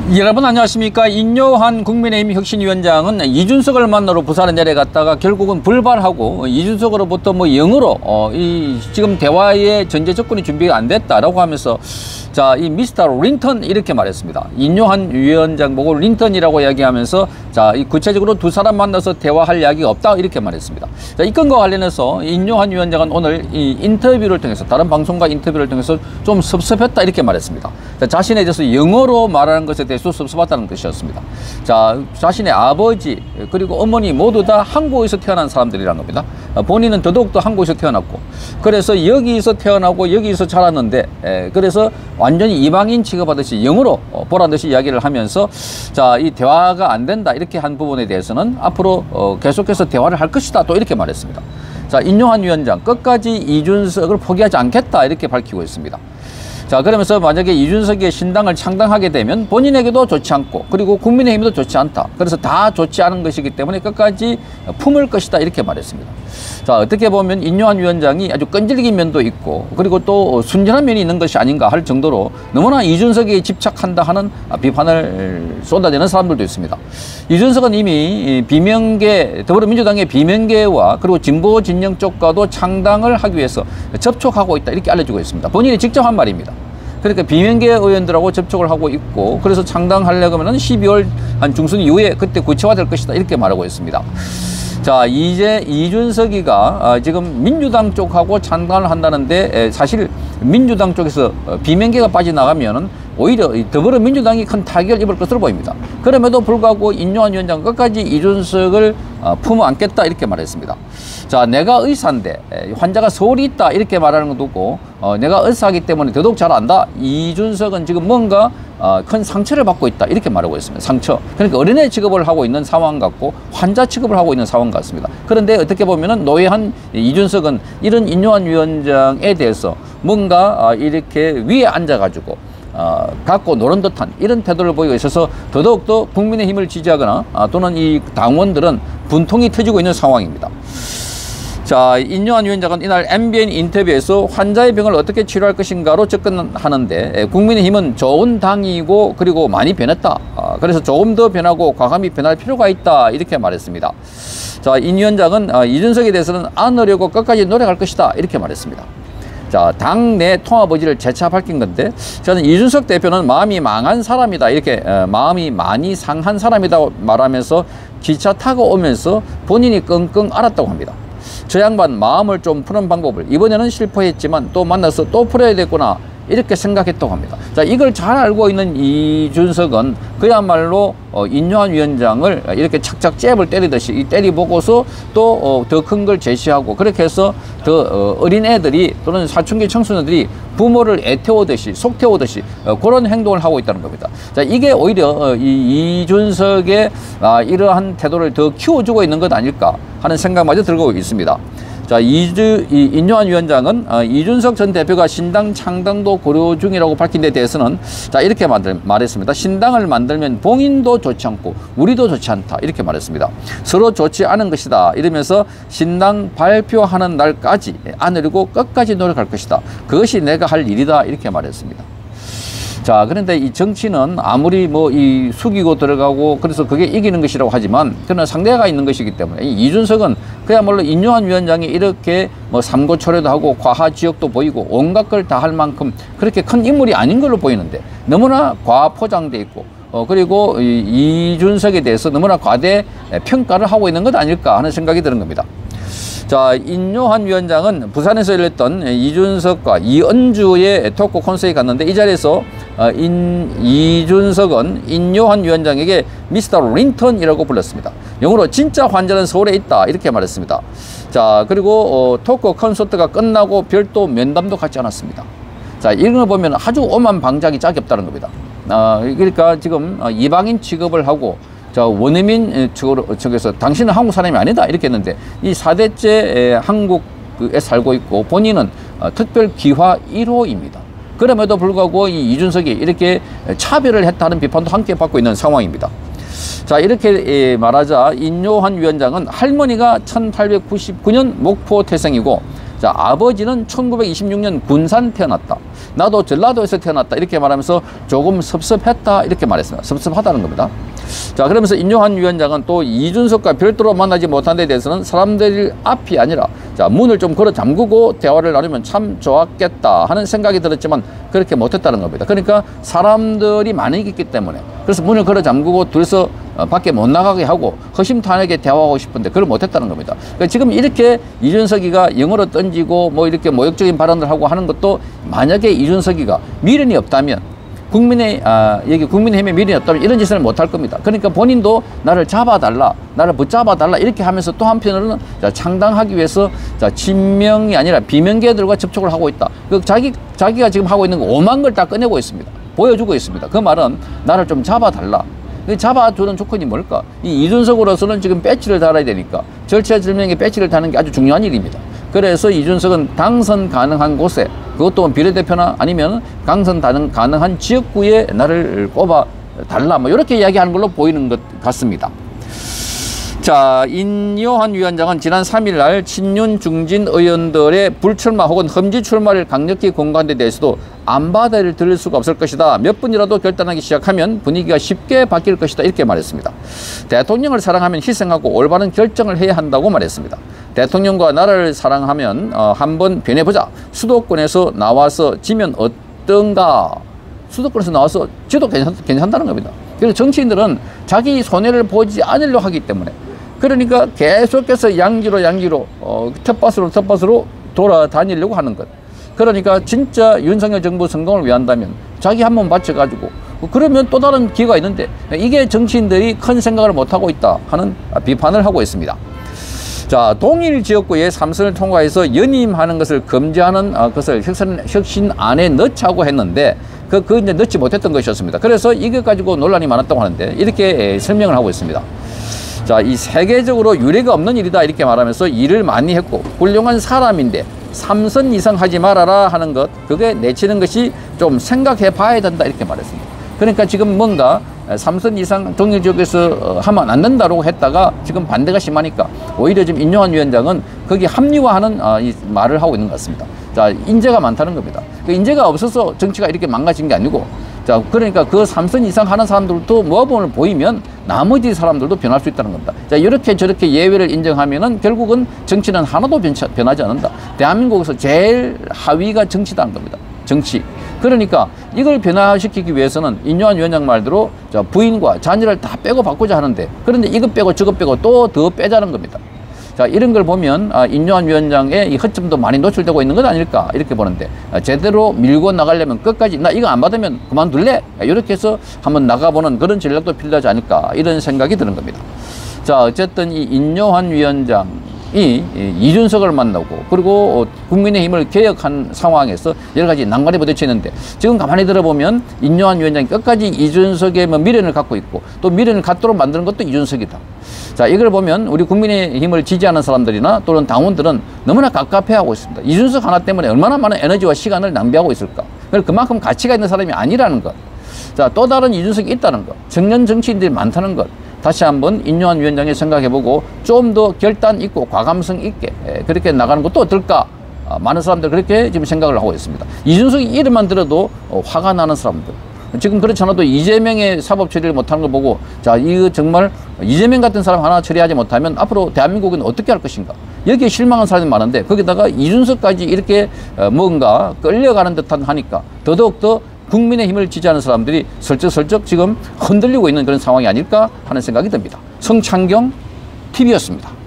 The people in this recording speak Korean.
여러분 안녕하십니까. 인요한 국민의힘 혁신위원장은 이준석을 만나러 부산에 내려갔다가 결국은 불발하고 이준석으로부터 영어로 지금 대화의 전제 조건이 준비가 안 됐다라고 하면서 자, 이 미스터 린턴 이렇게 말했습니다. 인요한 위원장 보고 린턴이라고 이야기하면서 자, 이 구체적으로 두 사람 만나서 대화할 이야기가 없다 이렇게 말했습니다. 자, 이 건과 관련해서 인요한 위원장은 오늘 이 인터뷰를 통해서 다른 방송과 인터뷰를 통해서 좀 섭섭했다 이렇게 말했습니다. 자, 자신에 대해서 영어로 말하는 것에 대해서 섭섭하다는 뜻이었습니다. 자, 자신의 아버지 그리고 어머니 모두 다 한국에서 태어난 사람들이란 겁니다. 본인은 더더욱도 한국에서 태어났고 그래서 여기서 태어나고 여기서 자랐는데 그래서 완전히 이방인 취급하듯이 영어로 보란 듯이 이야기를 하면서 자, 이 대화가 안 된다 이렇게 한 부분에 대해서는 앞으로 계속해서 대화를 할 것이다 또 이렇게 말했습니다. 자, 인요한 위원장 끝까지 이준석을 포기하지 않겠다 이렇게 밝히고 있습니다. 자, 그러면서 만약에 이준석의 신당을 창당하게 되면 본인에게도 좋지 않고 그리고 국민의힘도 좋지 않다. 그래서 다 좋지 않은 것이기 때문에 끝까지 품을 것이다 이렇게 말했습니다. 자, 어떻게 보면 인요한 위원장이 아주 끈질긴 면도 있고 그리고 또 순진한 면이 있는 것이 아닌가 할 정도로 너무나 이준석에 집착한다 하는 비판을 쏟아내는 사람들도 있습니다. 이준석은 이미 비명계 더불어민주당의 비명계와 그리고 진보 진영 쪽과도 창당을 하기 위해서 접촉하고 있다 이렇게 알려지고 있습니다. 본인이 직접 한 말입니다. 그러니까 비명계 의원들하고 접촉을 하고 있고 그래서 창당하려고 하면 12월 한 중순 이후에 그때 구체화될 것이다 이렇게 말하고 있습니다. 자, 이제 이준석이가 지금 민주당 쪽하고 창당을 한다는데 사실 민주당 쪽에서 비명계가 빠져나가면은 오히려 더불어민주당이 큰 타격을 입을 것으로 보입니다. 그럼에도 불구하고 인요한 위원장 끝까지 이준석을 품어 안겠다 이렇게 말했습니다. 자, 내가 의사인데 환자가 서울에 있다 이렇게 말하는 것도 없고 내가 의사이기 때문에 더더욱 잘 안다. 이준석은 지금 뭔가 큰 상처를 받고 있다 이렇게 말하고 있습니다. 상처. 그러니까 어린애 취급을 하고 있는 상황 같고 환자 취급을 하고 있는 상황 같습니다. 그런데 어떻게 보면은 노회한 이준석은 이런 인요한 위원장에 대해서 뭔가 이렇게 위에 앉아가지고 갖고 노는 듯한 이런 태도를 보이고 있어서 더더욱더 국민의힘을 지지하거나 또는 이 당원들은 분통이 터지고 있는 상황입니다. 자, 인요한 위원장은 이날 MBN 인터뷰에서 환자의 병을 어떻게 치료할 것인가로 접근하는데 국민의힘은 좋은 당이고 그리고 많이 변했다. 그래서 조금 더 변하고 과감히 변할 필요가 있다 이렇게 말했습니다. 자, 인 위원장은 이준석에 대해서는 안으려고 끝까지 노력할 것이다 이렇게 말했습니다. 자, 당내 통합 의지를 재차 밝힌 건데 저는 이준석 대표는 마음이 망한 사람이다 이렇게 마음이 많이 상한 사람이다 말하면서 기차 타고 오면서 본인이 끙끙 앓았다고 합니다. 저 양반 마음을 좀 푸는 방법을 이번에는 실패했지만 또 만나서 또 풀어야 되구나 이렇게 생각했다고 합니다. 자, 이걸 잘 알고 있는 이준석은 그야말로 인요한 위원장을 이렇게 착착 잽을 때리듯이 때리보고서 또 더 큰 걸 제시하고 그렇게 해서 더 어린 애들이 또는 사춘기 청소년들이 부모를 애태우듯이 속태우듯이 그런 행동을 하고 있다는 겁니다. 자, 이게 오히려 이준석의 이러한 태도를 더 키워주고 있는 것 아닐까 하는 생각마저 들고 있습니다. 자, 인요한 위원장은 이준석 전 대표가 신당 창당도 고려 중이라고 밝힌 데 대해서는 자, 이렇게 말했습니다. 신당을 만들면 봉인도 좋지 않고 우리도 좋지 않다 이렇게 말했습니다. 서로 좋지 않은 것이다 이러면서 신당 발표하는 날까지 안으려고 끝까지 노력할 것이다. 그것이 내가 할 일이다 이렇게 말했습니다. 자, 그런데 이 정치는 아무리 이 숙이고 들어가고 그래서 그게 이기는 것이라고 하지만 그러나 상대가 있는 것이기 때문에 이준석은 그야말로 인요한 위원장이 이렇게 삼고초려도 하고 과하 지역도 보이고 온갖 걸 다 할 만큼 그렇게 큰 인물이 아닌 걸로 보이는데 너무나 과포장돼 있고 그리고 이준석에 대해서 너무나 과대 평가를 하고 있는 것 아닐까 하는 생각이 드는 겁니다. 자, 인요한 위원장은 부산에서 열렸던 이준석과 이은주의 토크 콘서트에 갔는데 이 자리에서 이준석은 인요한 위원장에게 미스터 린턴이라고 불렀습니다. 영어로 진짜 환자는 서울에 있다 이렇게 말했습니다. 자, 그리고 토크 콘서트가 끝나고 별도 면담도 갖지 않았습니다. 자, 이런 걸 보면 아주 오만 방작이 짝이 없다는 겁니다. 그러니까 지금 이방인 취급을 하고 자, 원어민 측에서 당신은 한국 사람이 아니다 이렇게 했는데 이 4대째 한국에 살고 있고 본인은 특별 기화 1호입니다. 그럼에도 불구하고 이 이준석이 이렇게 차별을 했다는 비판도 함께 받고 있는 상황입니다. 자, 이렇게 말하자 인요한 위원장은 할머니가 1899년 목포 태생이고 자, 아버지는 1926년 군산 태어났다. 나도 전라도에서 태어났다. 이렇게 말하면서 조금 섭섭했다. 이렇게 말했습니다. 섭섭하다는 겁니다. 자, 그러면서 인요한 위원장은 또 이준석과 별도로 만나지 못한 데 대해서는 사람들 앞이 아니라 자, 문을 좀 걸어 잠그고 대화를 나누면 참 좋았겠다 하는 생각이 들었지만 그렇게 못했다는 겁니다. 그러니까 사람들이 많이 있기 때문에 그래서 문을 걸어 잠그고 둘이서 밖에 못 나가게 하고 허심탄회하게 대화하고 싶은데 그걸 못했다는 겁니다. 그러니까 지금 이렇게 이준석이가 영어로 던지고 뭐 이렇게 모욕적인 발언을 하고 하는 것도 만약에 이준석이가 미련이 없다면 국민의힘에 미련이 없다면 이런 짓을 못할 겁니다. 그러니까 본인도 나를 잡아달라, 나를 붙잡아달라 이렇게 하면서 또 한편으로는 자, 창당하기 위해서 자, 친명이 아니라 비명계들과 접촉을 하고 있다. 그 자기가 지금 하고 있는 거 오만 걸 다 꺼내고 있습니다. 보여주고 있습니다. 그 말은 나를 좀 잡아달라. 잡아주는 조건이 뭘까? 이 이준석으로서는 지금 배지를 달아야 되니까 절체절명의 배지를 다는 게 아주 중요한 일입니다. 그래서 이준석은 당선 가능한 곳에 그것도 비례대표나 아니면 당선 가능한 지역구에 나를 꼽아 달라 뭐 이렇게 이야기하는 걸로 보이는 것 같습니다. 자, 인요한 위원장은 지난 3일 날 친윤 중진 의원들의 불출마 혹은 험지 출마를 강력히 공고한 데 대해서도 안바다를 들을 수가 없을 것이다. 몇 분이라도 결단하기 시작하면 분위기가 쉽게 바뀔 것이다. 이렇게 말했습니다. 대통령을 사랑하면 희생하고 올바른 결정을 해야 한다고 말했습니다. 대통령과 나라를 사랑하면 한번 변해보자. 수도권에서 나와서 지면 어떤가? 수도권에서 나와서 지도 괜찮다는 겁니다. 그래서 정치인들은 자기 손해를 보지 않으려고 하기 때문에 그러니까 계속해서 양지로 텃밭으로 돌아다니려고 하는 것. 그러니까 진짜 윤석열 정부 성공을 위한다면 자기 한 번 바쳐가지고 그러면 또 다른 기회가 있는데 이게 정치인들이 큰 생각을 못하고 있다 하는 비판을 하고 있습니다. 자, 동일 지역구에 3선을 통과해서 연임하는 것을 금지하는 것을 혁신안에 넣자고 했는데 그 이제 넣지 못했던 것이었습니다. 그래서 이것 가지고 논란이 많았다고 하는데 이렇게 설명을 하고 있습니다. 자, 이 세계적으로 유례가 없는 일이다 이렇게 말하면서 일을 많이 했고 훌륭한 사람인데 3선 이상 하지 말아라 하는 것 그게 내치는 것이 좀 생각해 봐야 된다 이렇게 말했습니다. 그러니까 지금 뭔가 3선 이상 동일 지역에서 하면 안 된다고 했다가 지금 반대가 심하니까 오히려 지금 인요한 위원장은 거기 합리화하는 이 말을 하고 있는 것 같습니다. 자, 인재가 많다는 겁니다. 그 인재가 없어서 정치가 이렇게 망가진 게 아니고 자, 그러니까 그 3선 이상 하는 사람들도 모범을 보이면 나머지 사람들도 변할 수 있다는 겁니다. 자, 이렇게 저렇게 예외를 인정하면은 결국은 정치는 하나도 변하지 않는다. 대한민국에서 제일 하위가 정치다는 겁니다. 정치. 그러니까 이걸 변화시키기 위해서는 인요한 위원장 말대로 자, 부인과 자녀를 다 빼고 바꾸자 하는데 그런데 이것 빼고 저것 빼고 또 더 빼자는 겁니다. 자, 이런 걸 보면 인요한 위원장의 이 허점도 많이 노출되고 있는 것 아닐까 이렇게 보는데 제대로 밀고 나가려면 끝까지 나 이거 안 받으면 그만둘래 이렇게 해서 한번 나가보는 그런 전략도 필요하지 않을까 이런 생각이 드는 겁니다. 자, 어쨌든 이 인요한 위원장이 이준석을 만나고 그리고 국민의힘을 개혁한 상황에서 여러 가지 난관에 부딪히는데 지금 가만히 들어보면 인요한 위원장이 끝까지 이준석의 미련을 갖고 있고 또 미련을 갖도록 만드는 것도 이준석이다. 자, 이걸 보면 우리 국민의힘을 지지하는 사람들이나 또는 당원들은 너무나 갑갑해하고 있습니다. 이준석 하나 때문에 얼마나 많은 에너지와 시간을 낭비하고 있을까. 그만큼 가치가 있는 사람이 아니라는 것. 자, 또 다른 이준석이 있다는 것. 청년 정치인들이 많다는 것. 다시 한번 인요한 위원장이 생각해보고 좀 더 결단 있고 과감성 있게 그렇게 나가는 것도 어떨까. 많은 사람들 그렇게 지금 생각을 하고 있습니다. 이준석이 이름만 들어도 화가 나는 사람들. 지금 그렇지 않아도 이재명의 사법 처리를 못하는 걸 보고 자, 이거 정말 이재명 같은 사람 하나 처리하지 못하면 앞으로 대한민국은 어떻게 할 것인가. 여기에 실망한 사람이 많은데 거기다가 이준석까지 이렇게 뭔가 끌려가는 듯한 하니까 더더욱더 국민의힘을 지지하는 사람들이 슬쩍슬쩍 지금 흔들리고 있는 그런 상황이 아닐까 하는 생각이 듭니다. 성창경 TV였습니다.